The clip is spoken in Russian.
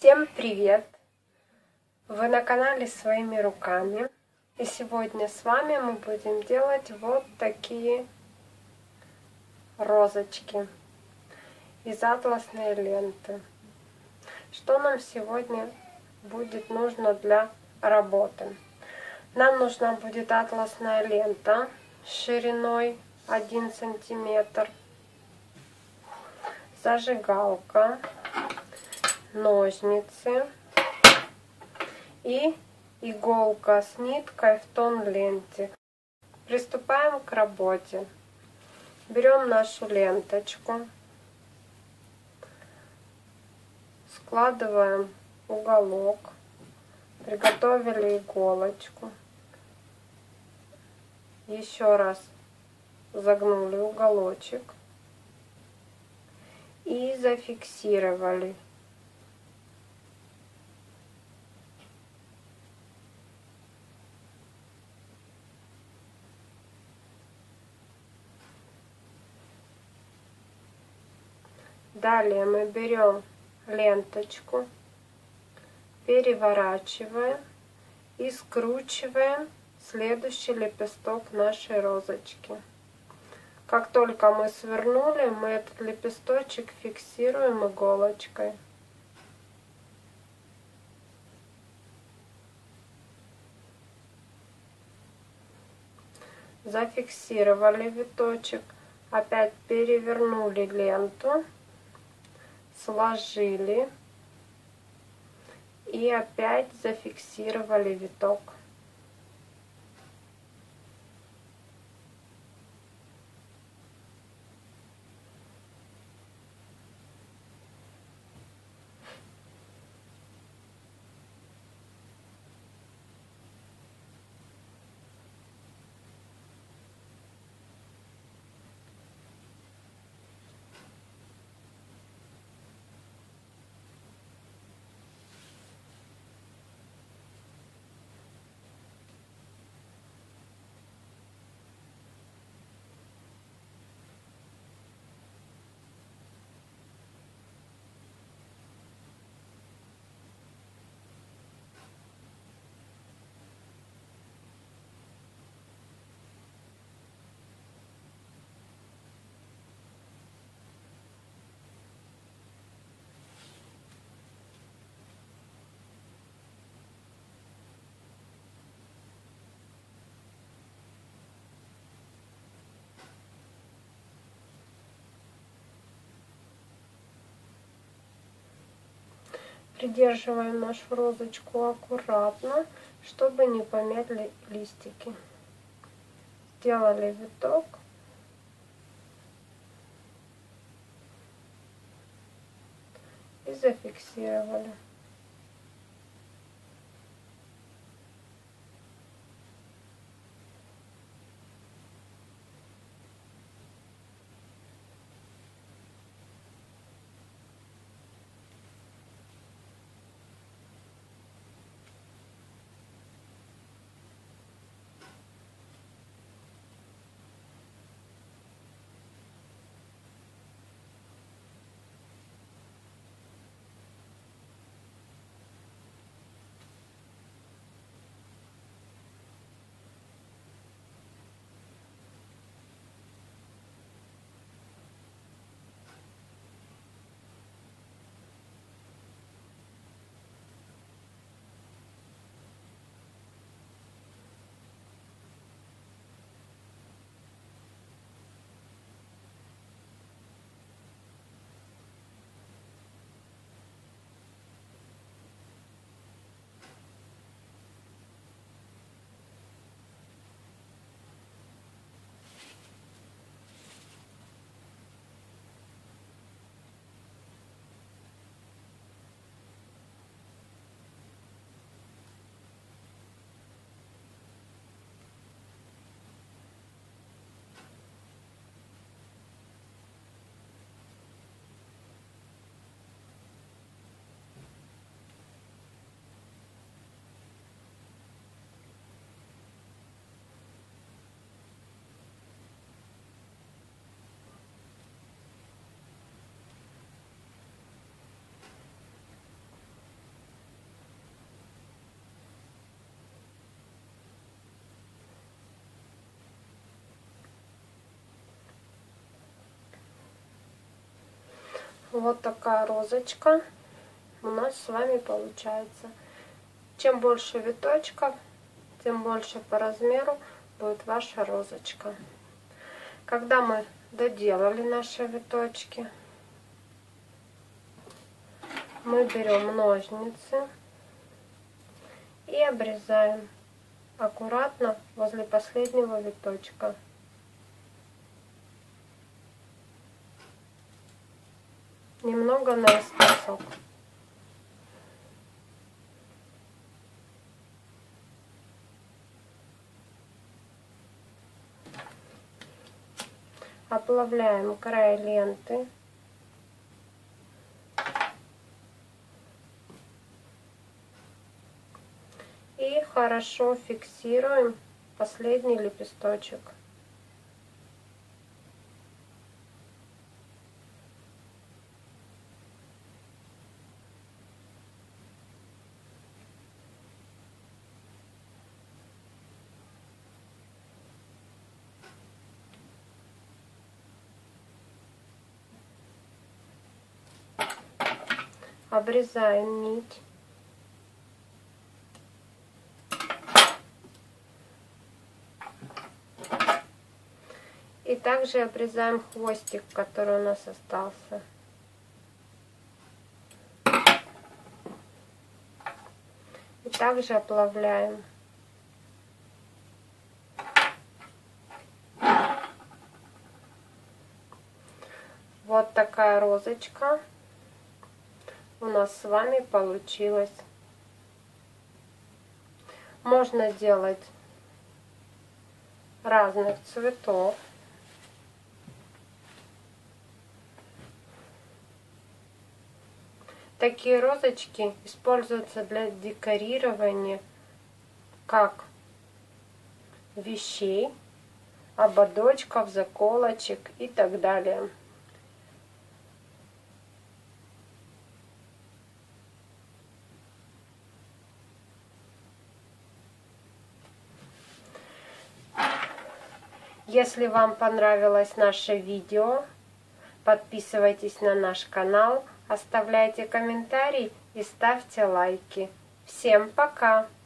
Всем привет! Вы на канале Своими руками. И сегодня с вами мы будем делать вот такие розочки из атласной ленты. Что нам сегодня будет нужно для работы? Нам нужна будет атласная лента шириной 1 сантиметр, зажигалка, ножницы и иголка с ниткой в тон ленте. Приступаем к работе. Берем нашу ленточку, складываем уголок, приготовили иголочку, еще раз загнули уголочек и зафиксировали. Далее мы берем ленточку, переворачиваем и скручиваем следующий лепесток нашей розочки. Как только мы свернули, мы этот лепесточек фиксируем иголочкой. Зафиксировали виточек, опять перевернули ленту, сложили и опять зафиксировали виток. Придерживаем нашу розочку аккуратно, чтобы не помяли листики. Сделали виток. И зафиксировали. Вот такая розочка у нас с вами получается. Чем больше виточков, тем больше по размеру будет ваша розочка. Когда мы доделали наши виточки, мы берем ножницы и обрезаем аккуратно возле последнего виточка. Немного наискосок. Оплавляем край ленты. И хорошо фиксируем последний лепесточек. Обрезаем нить. И также обрезаем хвостик, который у нас остался. И также оплавляем. Вот такая розочка у нас с вами получилась. Можно делать разных цветов. Такие розочки используются для декорирования как вещей, ободочков, заколочек и так далее. Если вам понравилось наше видео, подписывайтесь на наш канал, оставляйте комментарии и ставьте лайки. Всем пока!